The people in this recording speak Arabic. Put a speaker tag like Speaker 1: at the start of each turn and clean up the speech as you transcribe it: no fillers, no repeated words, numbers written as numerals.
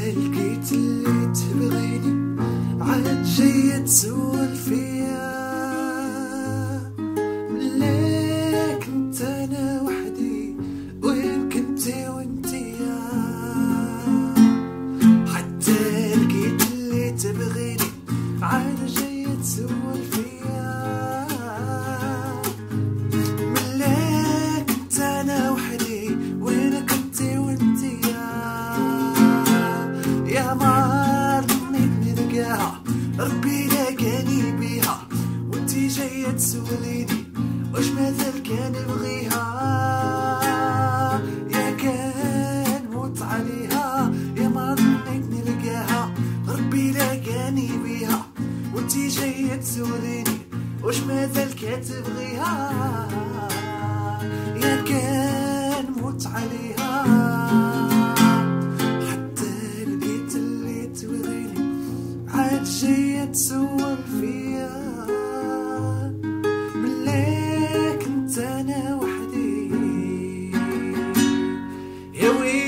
Speaker 1: لقيت اللي تبغيني عاد جاية تسول فيا. ملا كنت انا وحدي وين كنتي وانتيا، حتى لقيت اللي تبغيني عاد جاية تسول فيا. ملا كنت انا وحدي وين كنتي وانتيا، يا ما ظنيتني نلقاها ربي لقاني بيها، وانتي جاية تسوليني واش مازال كان يبغيها. يا كان موت عليها يا ما ظنيتني نلقاها ربي لقاني بيها، وانتي جاية تسوليني واش مازال كان تبغيها. يا كان موت عليها عاد جاية تسول فيا. ملا كنت انا وحدي يا ويلي